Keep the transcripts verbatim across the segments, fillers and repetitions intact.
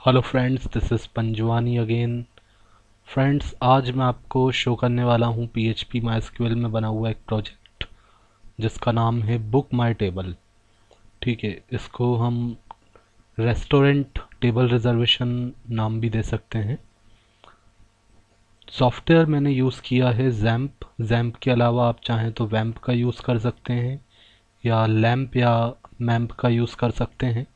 Hello friends, this is Panjwani again. Friends, आज मैं आपको शो करने वाला हूँ पीएचपी माइस्क्यूएल में बना हुआ एक प्रोजेक्ट जिसका नाम है बुक माई टेबल। ठीक है, इसको हम रेस्टोरेंट टेबल रिजर्वेशन नाम भी दे सकते हैं। सॉफ्टवेयर मैंने यूज़ किया है जैम्प। जैम्प के अलावा आप चाहें तो वैम्प का यूज़ कर सकते हैं या लैम्प या मैम्प का यूज़ कर सकते हैं।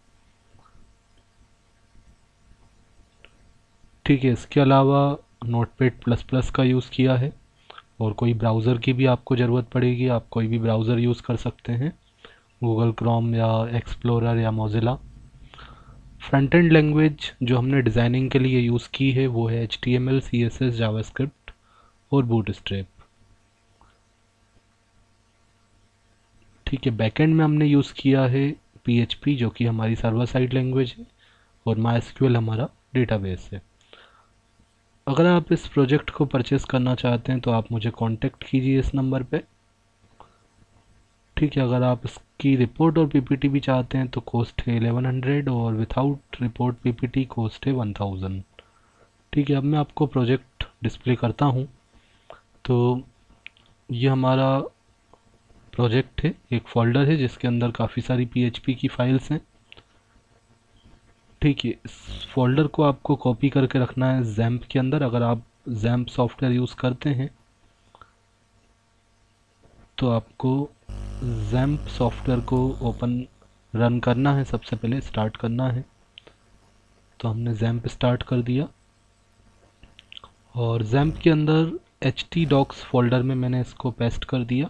ठीक है, इसके अलावा नोटपैड प्लस प्लस का यूज़ किया है और कोई ब्राउज़र की भी आपको ज़रूरत पड़ेगी, आप कोई भी ब्राउज़र यूज़ कर सकते हैं, गूगल क्रोम या एक्सप्लोरर या मोज़िला। फ्रंट एंड लैंग्वेज जो हमने डिज़ाइनिंग के लिए यूज़ की है वो है H T M L, C S S, JavaScript और बूटस्ट्रैप। ठीक है, बैकएंड में हमने यूज़ किया है पी एच पी जो कि हमारी सर्वर साइड लैंग्वेज है और माई एस क्यू एल हमारा डेटाबेस है। अगर आप इस प्रोजेक्ट को परचेज़ करना चाहते हैं तो आप मुझे कांटेक्ट कीजिए इस नंबर पे। ठीक है, अगर आप इसकी रिपोर्ट और पीपीटी भी चाहते हैं तो कॉस्ट है इलेवन हंड्रेड और विदाउट रिपोर्ट पीपीटी कॉस्ट है वन थाउजेंड। ठीक है, अब मैं आपको प्रोजेक्ट डिस्प्ले करता हूँ। तो ये हमारा प्रोजेक्ट है, एक फ़ोल्डर है जिसके अंदर काफ़ी सारी पीएचपी की फाइल्स हैं। ठीक है, इस फोल्डर को आपको कॉपी करके रखना है जैम्प के अंदर। अगर आप जैम्प सॉफ्टवेयर यूज़ करते हैं तो आपको जैम्प सॉफ्टवेयर को ओपन रन करना है, सबसे पहले स्टार्ट करना है। तो हमने जैम्प स्टार्ट कर दिया और जैम्प के अंदर एच टी डॉक्स फोल्डर में मैंने इसको पेस्ट कर दिया।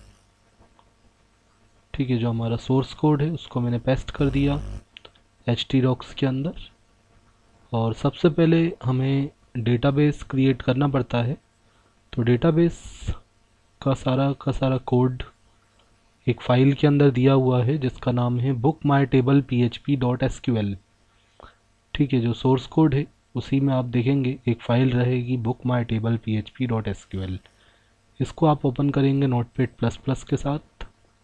ठीक है, जो हमारा सोर्स कोड है उसको मैंने पेस्ट कर दिया एच टी डॉक्स के अंदर। और सबसे पहले हमें डेटाबेस क्रिएट करना पड़ता है। तो डेटाबेस का सारा का सारा कोड एक फ़ाइल के अंदर दिया हुआ है जिसका नाम है book my table P H P dot S Q L. ठीक है, जो सोर्स कोड है उसी में आप देखेंगे एक फ़ाइल रहेगी book my table P H P dot S Q L. इसको आप ओपन करेंगे नोटपैड प्लस प्लस के साथ।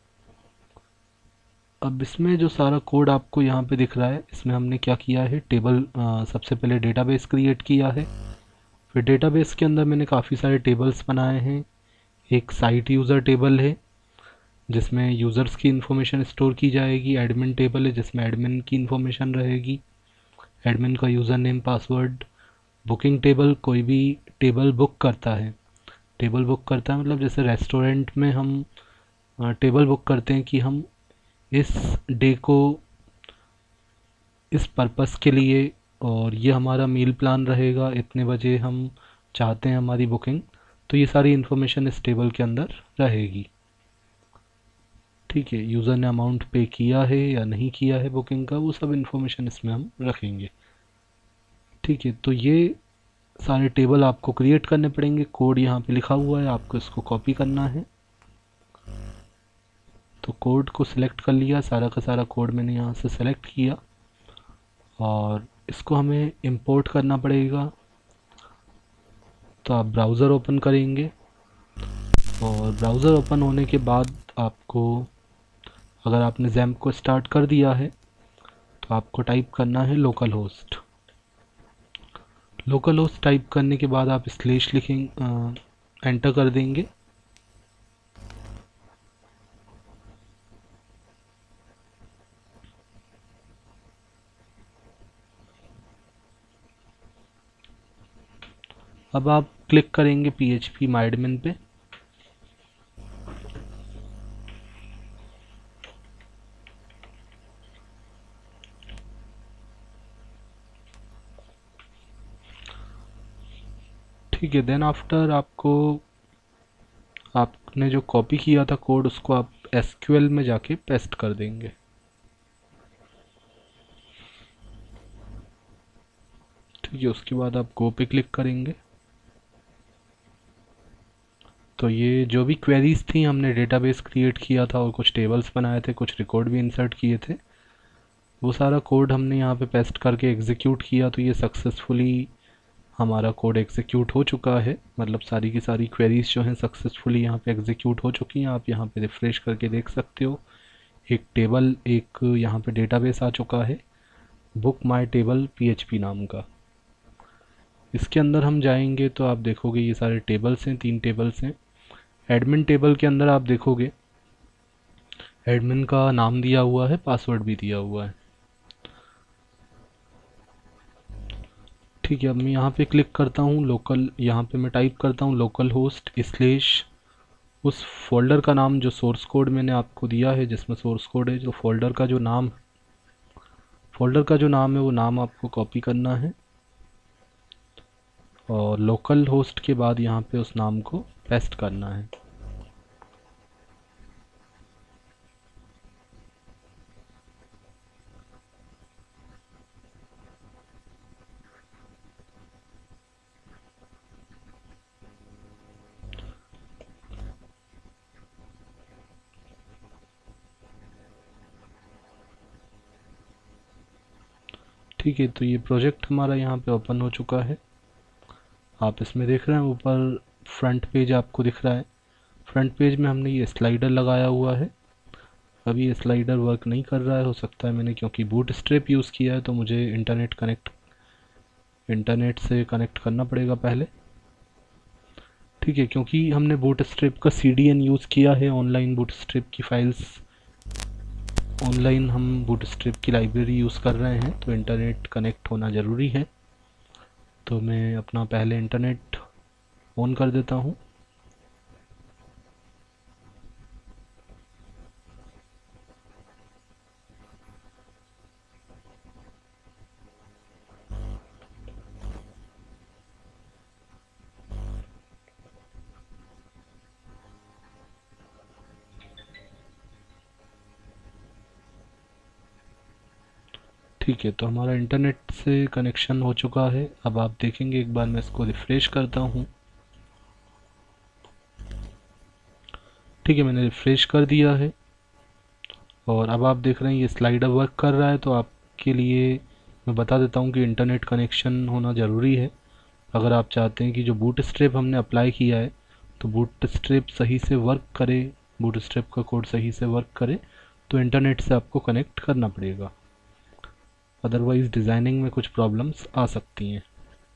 अब इसमें जो सारा कोड आपको यहाँ पे दिख रहा है, इसमें हमने क्या किया है, टेबल आ, सबसे पहले डेटाबेस क्रिएट किया है। फिर डेटाबेस के अंदर मैंने काफ़ी सारे टेबल्स बनाए हैं। एक साइट यूज़र टेबल है जिसमें यूज़र्स की इन्फॉर्मेशन स्टोर की जाएगी। एडमिन टेबल है जिसमें एडमिन की इन्फॉर्मेशन रहेगी, एडमिन का user name password. Booking table, कोई भी टेबल बुक करता है, टेबल बुक करता है मतलब जैसे रेस्टोरेंट में हम टेबल बुक करते हैं कि हम इस डे को इस पर्पस के लिए, और ये हमारा मील प्लान रहेगा, इतने बजे हम चाहते हैं हमारी बुकिंग। तो ये सारी इन्फॉर्मेशन इस टेबल के अंदर रहेगी। ठीक है, यूज़र ने अमाउंट पे किया है या नहीं किया है बुकिंग का, वो सब इन्फॉर्मेशन इसमें हम रखेंगे। ठीक है, तो ये सारे टेबल आपको क्रिएट करने पड़ेंगे। कोड यहाँ पे लिखा हुआ है, आपको इसको कॉपी करना है। तो कोड को सिलेक्ट कर लिया, सारा का सारा कोड मैंने यहाँ से सिलेक्ट किया और इसको हमें इंपोर्ट करना पड़ेगा। तो आप ब्राउज़र ओपन करेंगे और ब्राउज़र ओपन होने के बाद आपको, अगर आपने जैम्प को स्टार्ट कर दिया है तो आपको टाइप करना है local host. Local host type करने के बाद आप स्लैश लिखेंगे, एंटर कर देंगे। अब आप क्लिक करेंगे पीएचपी माई एडमिन पे। ठीक है, देन आफ्टर आपको, आपने जो कॉपी किया था कोड उसको आप एसक्यूएल में जाके पेस्ट कर देंगे। ठीक है, उसके बाद आप गो पे क्लिक करेंगे। तो ये जो भी क्वेरीज थी, हमने डेटाबेस क्रिएट किया था और कुछ टेबल्स बनाए थे, कुछ रिकॉर्ड भी इंसर्ट किए थे, वो सारा कोड हमने यहाँ पे पेस्ट करके एग्जीक्यूट किया। तो ये सक्सेसफुली हमारा कोड एग्जीक्यूट हो चुका है, मतलब सारी की सारी क्वेरीज जो हैं सक्सेसफुली यहाँ पे एग्जीक्यूट हो चुकी हैं। आप यहाँ पे रिफ्रेश करके देख सकते हो, एक टेबल, एक यहाँ पे डेटाबेस आ चुका है बुक माई टेबल पीएचपी नाम का। इसके अंदर हम जाएंगे तो आप देखोगे ये सारे टेबल्स हैं, तीन टेबल्स हैं। एडमिन टेबल के अंदर आप देखोगे एडमिन का नाम दिया हुआ है, पासवर्ड भी दिया हुआ है। ठीक है, अब मैं यहाँ पे क्लिक करता हूँ लोकल, यहाँ पे मैं टाइप करता हूँ लोकल होस्ट स्लेश उस फोल्डर का नाम जो सोर्स कोड मैंने आपको दिया है, जिसमें सोर्स कोड है, जो फोल्डर का जो नाम फोल्डर का जो नाम है वो नाम आपको कॉपी करना है और लोकल होस्ट के बाद यहाँ पे उस नाम को पेस्ट करना है। ठीक है, तो ये प्रोजेक्ट हमारा यहाँ पे ओपन हो चुका है। आप इसमें देख रहे हैं ऊपर फ्रंट पेज आपको दिख रहा है। फ्रंट पेज में हमने ये स्लाइडर लगाया हुआ है। अभी ये स्लाइडर वर्क नहीं कर रहा है, हो सकता है मैंने क्योंकि बूट स्ट्रैप यूज़ किया है तो मुझे इंटरनेट कनेक्ट इंटरनेट से कनेक्ट करना पड़ेगा पहले। ठीक है, क्योंकि हमने बूट स्ट्रैप का सी डी एन यूज़ किया है, ऑनलाइन बूट स्ट्रैप की फाइल्स, ऑनलाइन हम बूट स्ट्रैप की लाइब्रेरी यूज़ कर रहे हैं तो इंटरनेट कनेक्ट होना ज़रूरी है। तो मैं अपना पहले इंटरनेट ऑन कर देता हूँ। ठीक है, तो हमारा इंटरनेट से कनेक्शन हो चुका है। अब आप देखेंगे, एक बार मैं इसको रिफ़्रेश करता हूँ। ठीक है, मैंने रिफ़्रेश कर दिया है और अब आप देख रहे हैं ये स्लाइडर वर्क कर रहा है। तो आपके लिए मैं बता देता हूँ कि इंटरनेट कनेक्शन होना ज़रूरी है। अगर आप चाहते हैं कि जो बूट स्ट्रैप हमने अप्लाई किया है तो बूट स्ट्रैप सही से वर्क करे, बूट स्ट्रैप का कोड सही से वर्क करे, तो इंटरनेट से आपको कनेक्ट करना पड़ेगा, अदरवाइज़ डिज़ाइनिंग में कुछ प्रॉब्लम्स आ सकती हैं।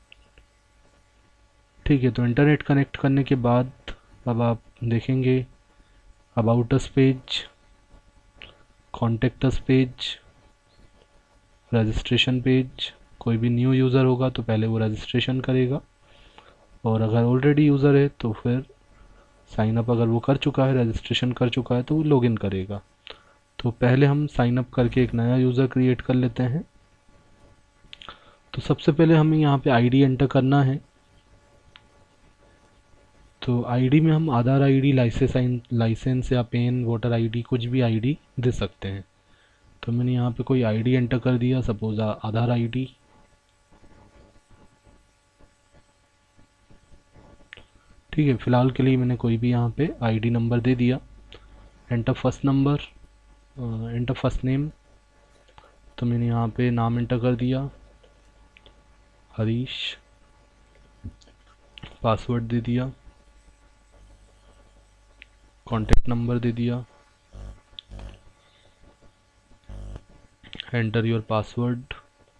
ठीक है, तो इंटरनेट कनेक्ट करने के बाद अब आप देखेंगे about us page, contact us page, registration page. कोई भी न्यू यूज़र होगा तो पहले वो रजिस्ट्रेशन करेगा और अगर ऑलरेडी यूज़र है तो फिर साइन अप, अगर वो कर चुका है, रजिस्ट्रेशन कर चुका है तो वो लॉगिन करेगा। तो पहले हम साइन अप करके एक नया यूज़र क्रिएट कर लेते हैं। तो सबसे पहले हमें यहाँ पे आईडी एंटर करना है। तो आईडी में हम आधार आईडी, लाइसेंस लाइसेंस या पेन, वोटर आईडी, कुछ भी आईडी दे सकते हैं। तो मैंने यहाँ पे कोई आईडी एंटर कर दिया, सपोज आधार आईडी। ठीक है, फ़िलहाल के लिए मैंने कोई भी यहाँ पे आईडी नंबर दे दिया। Enter first number, enter first name, तो मैंने यहाँ पे नाम एंटर कर दिया हरीश। पासवर्ड दे दिया, कॉन्टेक्ट नंबर दे दिया, enter your password,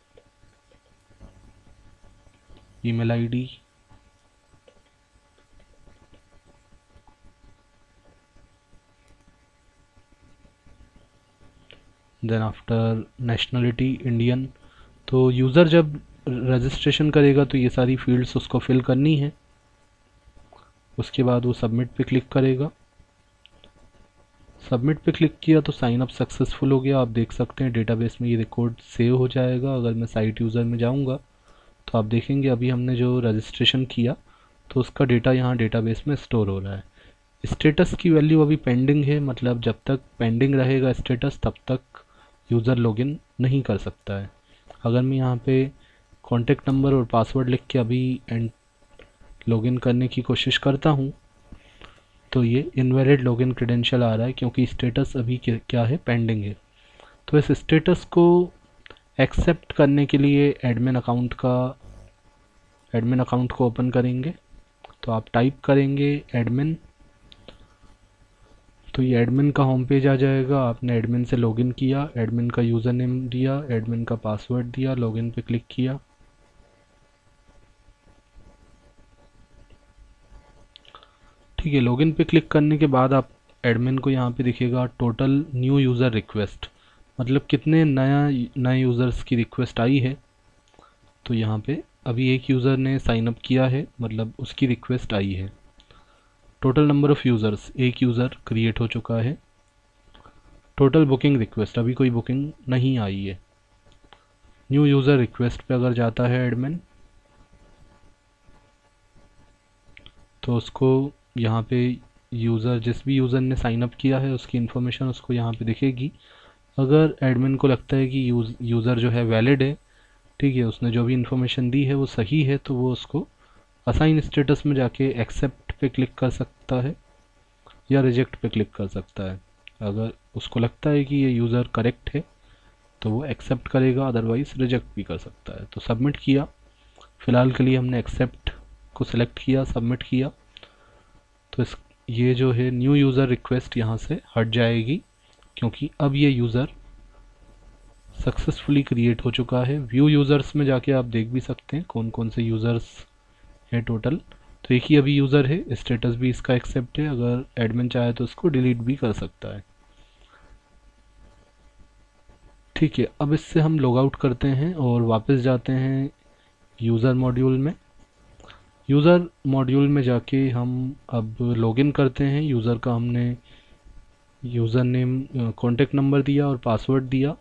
email ID, then after nationality Indian. तो यूज़र जब रजिस्ट्रेशन करेगा तो ये सारी फील्ड्स उसको फिल करनी है। उसके बाद वो सबमिट पे क्लिक करेगा। सबमिट पे क्लिक किया तो साइन अप सक्सेसफुल हो गया। आप देख सकते हैं डेटाबेस में ये रिकॉर्ड सेव हो जाएगा। अगर मैं साइट यूज़र में जाऊंगा तो आप देखेंगे अभी हमने जो रजिस्ट्रेशन किया तो उसका डेटा यहाँ डेटाबेस में स्टोर हो रहा है। स्टेटस की वैल्यू अभी पेंडिंग है, मतलब जब तक पेंडिंग रहेगा स्टेटस तब तक यूज़र लॉगिन नहीं कर सकता है। अगर मैं यहाँ पे कॉन्टेक्ट नंबर और पासवर्ड लिख के अभी एंड लॉगिन करने की कोशिश करता हूँ तो ये इनवैलिड लॉगिन क्रेडेंशियल आ रहा है क्योंकि स्टेटस अभी क्या है, पेंडिंग है। तो इस स्टेटस को एक्सेप्ट करने के लिए एडमिन अकाउंट का एडमिन अकाउंट को ओपन करेंगे। तो आप टाइप करेंगे एडमिन, तो ये एडमिन का होम पेज आ जाएगा। आपने एडमिन से लॉगिन किया, एडमिन का यूज़र नेम दिया, एडमिन का पासवर्ड दिया, लॉगिन पे क्लिक किया। ठीक है, लॉगिन पे क्लिक करने के बाद आप एडमिन को यहाँ पे दिखेगा टोटल न्यू यूज़र रिक्वेस्ट, मतलब कितने नया नए यूज़र्स की रिक्वेस्ट आई है। तो यहाँ पे अभी एक यूज़र ने साइन अप किया है, मतलब उसकी रिक्वेस्ट आई है। टोटल नंबर ऑफ़ यूज़र्स, एक यूज़र क्रिएट हो चुका है। टोटल बुकिंग रिक्वेस्ट, अभी कोई बुकिंग नहीं आई है। न्यू यूज़र रिक्वेस्ट पे अगर जाता है एडमिन, तो उसको यहाँ पे यूज़र, जिस भी यूज़र ने साइन अप किया है उसकी इन्फॉर्मेशन उसको यहाँ पे दिखेगी। अगर एडमिन को लगता है कि यूज़ यूज़र जो है वैलिड है, ठीक है, उसने जो भी इन्फॉर्मेशन दी है वो सही है, तो वो उसको असाइन स्टेटस में जाके एक्सेप्ट पे क्लिक कर सकता है या रिजेक्ट पे क्लिक कर सकता है। अगर उसको लगता है कि ये यूज़र करेक्ट है तो वो एक्सेप्ट करेगा, अदरवाइज़ रिजेक्ट भी कर सकता है। तो सबमिट किया, फ़िलहाल के लिए हमने एक्सेप्ट को सिलेक्ट किया, सबमिट किया। तो इस ये जो है न्यू यूज़र रिक्वेस्ट यहाँ से हट जाएगी, क्योंकि अब ये यूज़र सक्सेसफुली क्रिएट हो चुका है। व्यू यूज़र्स में जाके आप देख भी सकते हैं कौन कौन से यूज़र्स हैं टोटल। तो एक ही अभी यूज़र है, स्टेटस भी इसका एक्सेप्ट है। अगर एडमिन चाहे तो इसको डिलीट भी कर सकता है। ठीक है, अब इससे हम लॉग आउट करते हैं और वापस जाते हैं यूज़र मॉड्यूल में। यूज़र मॉड्यूल में जाके हम अब लॉगिन करते हैं। यूज़र का हमने यूज़र नेम, कॉन्टेक्ट नंबर दिया और पासवर्ड दिया।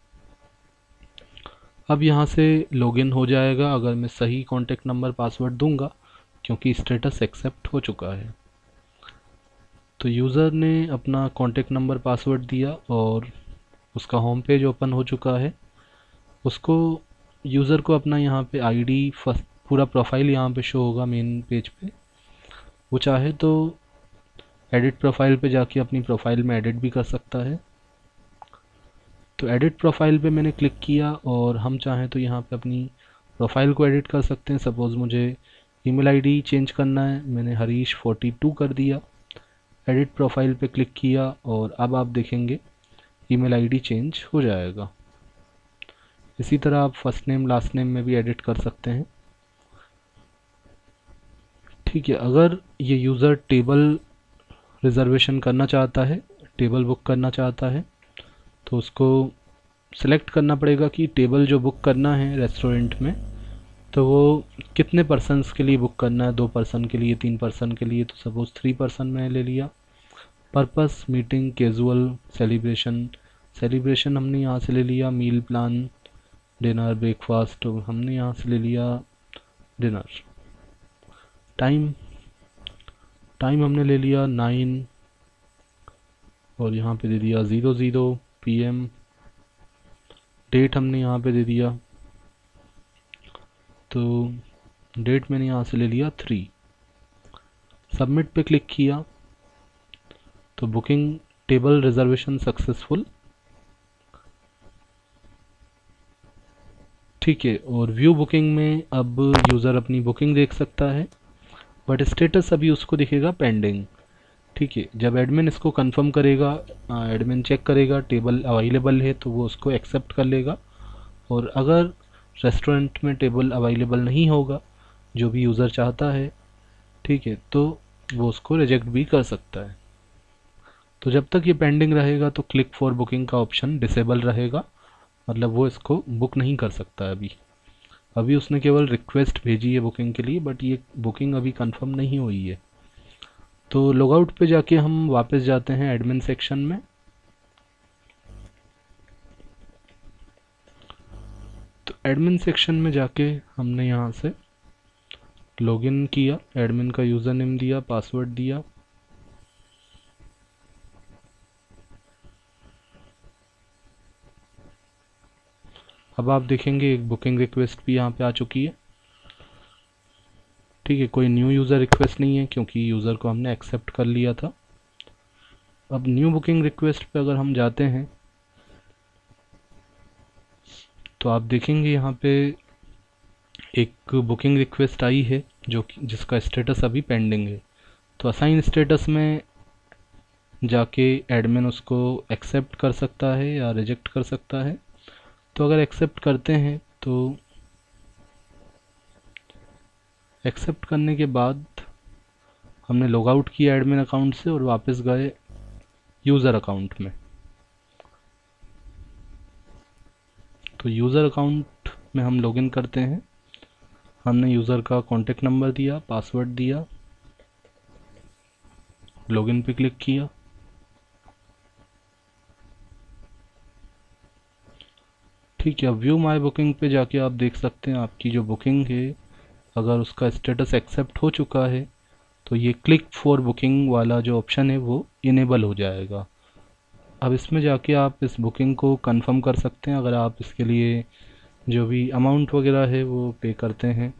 अब यहाँ से लॉगिन हो जाएगा अगर मैं सही कॉन्टेक्ट नंबर पासवर्ड दूंगा, क्योंकि स्टेटस एक्सेप्ट हो चुका है। तो यूज़र ने अपना कॉन्टेक्ट नंबर पासवर्ड दिया और उसका होम पेज ओपन हो चुका है। उसको यूज़र को अपना यहाँ पे आईडी, फर्स्ट पूरा प्रोफाइल यहाँ पे शो होगा मेन पेज पे। वो चाहे तो एडिट प्रोफाइल पे जाके अपनी प्रोफाइल में एडिट भी कर सकता है। तो एडिट प्रोफाइल पे मैंने क्लिक किया और हम चाहें तो यहाँ पे अपनी प्रोफाइल को एडिट कर सकते हैं। सपोज़ मुझे ईमेल आईडी चेंज करना है, मैंने हरीश फोर्टी टू कर दिया, एडिट प्रोफाइल पे क्लिक किया और अब आप देखेंगे ईमेल आईडी चेंज हो जाएगा। इसी तरह आप फर्स्ट नेम लास्ट नेम में भी एडिट कर सकते हैं। ठीक है, अगर ये यूज़र टेबल रिज़र्वेशन करना चाहता है, टेबल बुक करना चाहता है, तो उसको सेलेक्ट करना पड़ेगा कि टेबल जो बुक करना है रेस्टोरेंट में, तो वो कितने पर्सन्स के लिए बुक करना है। दो पर्सन के लिए, तीन पर्सन के लिए। तो सपोज़ थ्री पर्सन मैंने ले लिया। Purpose, meeting, casual, celebration. Celebration हमने यहाँ से ले लिया मील प्लान, डिनर, ब्रेकफास्ट, तो हमने यहाँ से ले लिया डिनर। टाइम टाइम हमने ले लिया नाइन और यहाँ पे दे दिया zero zero P M. Date हमने यहाँ पे दे दिया, तो डेट मैंने यहाँ से ले लिया थ्री। सबमिट पे क्लिक किया तो बुकिंग टेबल रिजर्वेशन सक्सेसफुल। ठीक है, और व्यू बुकिंग में अब यूज़र अपनी बुकिंग देख सकता है, बट स्टेटस अभी उसको दिखेगा पेंडिंग। ठीक है, जब एडमिन इसको कंफर्म करेगा, एडमिन चेक करेगा टेबल अवेलेबल है तो वो उसको एक्सेप्ट कर लेगा। और अगर रेस्टोरेंट में टेबल अवेलेबल नहीं होगा जो भी यूज़र चाहता है, ठीक है, तो वो उसको रिजेक्ट भी कर सकता है। तो जब तक ये पेंडिंग रहेगा तो क्लिक फॉर बुकिंग का ऑप्शन डिसेबल रहेगा, मतलब वो इसको बुक नहीं कर सकता है अभी। अभी उसने केवल रिक्वेस्ट भेजी है बुकिंग के लिए, बट ये बुकिंग अभी कंफर्म नहीं हुई है। तो लॉगआउट पे जाके हम वापस जाते हैं एडमिन सेक्शन में। तो एडमिन सेक्शन में जाके हमने यहाँ से लॉगिन किया, एडमिन का यूज़र नेम दिया, पासवर्ड दिया। अब आप देखेंगे एक बुकिंग रिक्वेस्ट भी यहाँ पे आ चुकी है। ठीक है, कोई न्यू यूज़र रिक्वेस्ट नहीं है क्योंकि यूज़र को हमने एक्सेप्ट कर लिया था। अब न्यू बुकिंग रिक्वेस्ट पे अगर हम जाते हैं तो आप देखेंगे यहाँ पे एक बुकिंग रिक्वेस्ट आई है जो जिसका स्टेटस अभी पेंडिंग है। तो असाइन स्टेटस में जाके एडमिन उसको एक्सेप्ट कर सकता है या रिजेक्ट कर सकता है। तो अगर एक्सेप्ट करते हैं तो एक्सेप्ट करने के बाद हमने लॉग आउट किया एडमिन अकाउंट से और वापस गए यूज़र अकाउंट में। तो यूज़र अकाउंट में हम लॉगिन करते हैं। हमने यूज़र का कॉन्टेक्ट नंबर दिया, पासवर्ड दिया, लॉगिन पे क्लिक किया। ठीक है, अब व्यू माई बुकिंग पे जाके आप देख सकते हैं आपकी जो बुकिंग है, अगर उसका स्टेटस एक्सेप्ट हो चुका है तो ये क्लिक फॉर बुकिंग वाला जो ऑप्शन है वो इनेबल हो जाएगा। अब इसमें जाके आप इस बुकिंग को कंफर्म कर सकते हैं अगर आप इसके लिए जो भी अमाउंट वगैरह है वो पे करते हैं।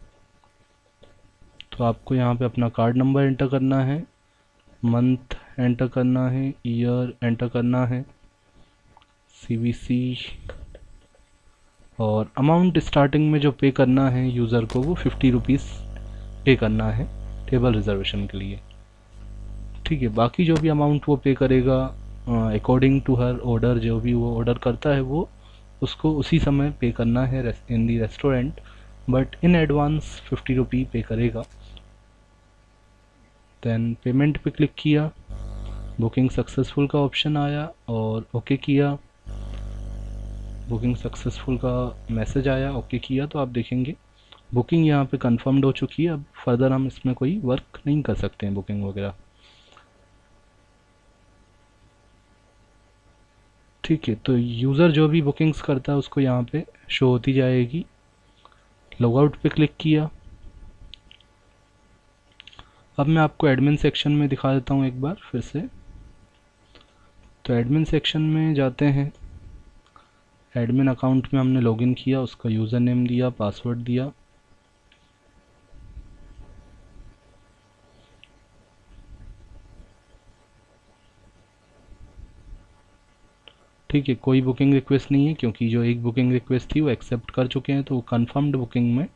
तो आपको यहाँ पे अपना कार्ड नंबर एंटर करना है, मंथ एंटर करना है, ईयर एंटर करना है, सीवीसी, और अमाउंट स्टार्टिंग में जो पे करना है यूज़र को वो फिफ्टी रुपीज़ पे करना है टेबल रिजर्वेशन के लिए। ठीक है, बाकी जो भी अमाउंट वो पे करेगा अकॉर्डिंग टू हर ऑर्डर, जो भी वो ऑर्डर करता है वो उसको उसी समय पे करना है in the restaurant, but in advance fifty rupee pay करेगा। देन पेमेंट पे क्लिक किया, बुकिंग सक्सेसफुल का ऑप्शन आया और ओके किया। बुकिंग सक्सेसफुल का मैसेज आया, ओके किया तो आप देखेंगे बुकिंग यहाँ पे कंफर्म्ड हो चुकी है। अब फर्दर हम इसमें कोई वर्क नहीं कर सकते हैं बुकिंग वगैरह। ठीक है, तो यूज़र जो भी बुकिंग्स करता है उसको यहाँ पे शो होती जाएगी। लॉग आउट पे क्लिक किया। अब मैं आपको एडमिन सेक्शन में दिखा देता हूँ एक बार फिर से। तो एडमिन सेक्शन में जाते हैं, एडमिन अकाउंट में हमने लॉगिन किया, उसका यूज़र नेम दिया, पासवर्ड दिया। ठीक है, कोई बुकिंग रिक्वेस्ट नहीं है क्योंकि जो एक बुकिंग रिक्वेस्ट थी वो एक्सेप्ट कर चुके हैं, तो वो कन्फर्म्ड बुकिंग में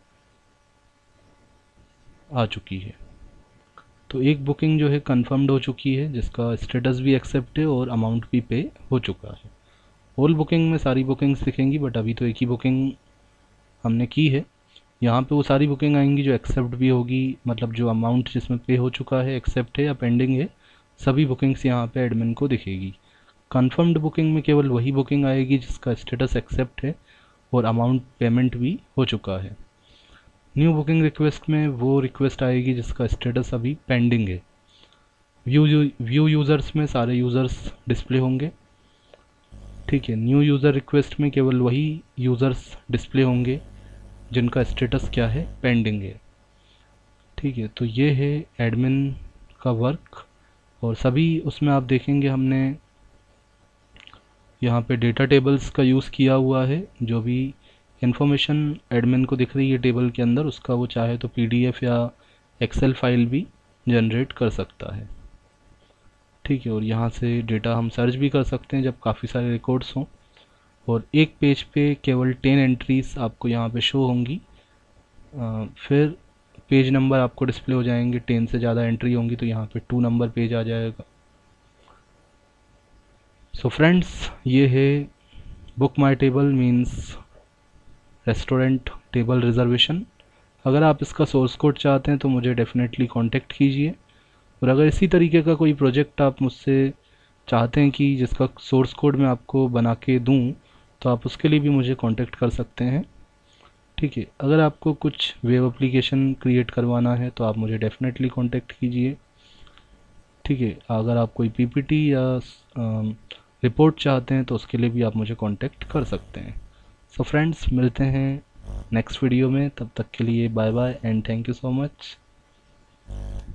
आ चुकी है। तो एक बुकिंग जो है कंफर्म्ड हो चुकी है जिसका स्टेटस भी एक्सेप्ट है और अमाउंट भी पे हो चुका है। होल बुकिंग में सारी बुकिंग्स दिखेंगी, बट अभी तो एक ही बुकिंग हमने की है। यहाँ पे वो सारी बुकिंग आएंगी जो एक्सेप्ट भी होगी, मतलब जो अमाउंट जिसमें पे हो चुका है, एक्सेप्ट है या पेंडिंग है, सभी बुकिंग्स यहाँ पे एडमिन को दिखेगी। कंफर्म्ड बुकिंग में केवल वही बुकिंग आएगी जिसका स्टेटस एक्सेप्ट है और अमाउंट पेमेंट भी हो चुका है। न्यू बुकिंग रिक्वेस्ट में वो रिक्वेस्ट आएगी जिसका स्टेटस अभी पेंडिंग है। व्यू व्यू यूज़र्स में सारे यूज़र्स डिस्प्ले होंगे। ठीक है, न्यू यूज़र रिक्वेस्ट में केवल वही यूज़र्स डिस्प्ले होंगे जिनका स्टेटस क्या है, पेंडिंग है। ठीक है, तो ये है एडमिन का वर्क, और सभी उसमें आप देखेंगे हमने यहाँ पे डेटा टेबल्स का यूज़ किया हुआ है। जो भी इन्फॉर्मेशन एडमिन को दिख रही है टेबल के अंदर, उसका वो चाहे तो पीडीएफ या एक्सेल फाइल भी जनरेट कर सकता है। ठीक है, और यहाँ से डेटा हम सर्च भी कर सकते हैं जब काफ़ी सारे रिकॉर्ड्स हों। और एक पेज पे केवल टेन एंट्रीज आपको यहाँ पे शो होंगी, आ, फिर पेज नंबर आपको डिस्प्ले हो जाएंगे। टेन से ज़्यादा एंट्री होंगी तो यहाँ पे टू नंबर पेज आ जाएगा। सो फ्रेंड्स, ये है book my table means restaurant table reservation. अगर आप इसका सोर्स कोड चाहते हैं तो मुझे डेफिनेटली कांटेक्ट कीजिए, और अगर इसी तरीके का कोई प्रोजेक्ट आप मुझसे चाहते हैं कि जिसका सोर्स कोड मैं आपको बना के दूँ, तो आप उसके लिए भी मुझे कांटेक्ट कर सकते हैं। ठीक है, अगर आपको कुछ वेब एप्लीकेशन क्रिएट करवाना है तो आप मुझे डेफिनेटली कांटेक्ट कीजिए। ठीक है, अगर आप कोई पीपीटी या रिपोर्ट चाहते हैं तो उसके लिए भी आप मुझे कांटेक्ट कर सकते हैं। सो फ्रेंड्स, मिलते हैं नेक्स्ट वीडियो में, तब तक के लिए bye bye and thank you so much.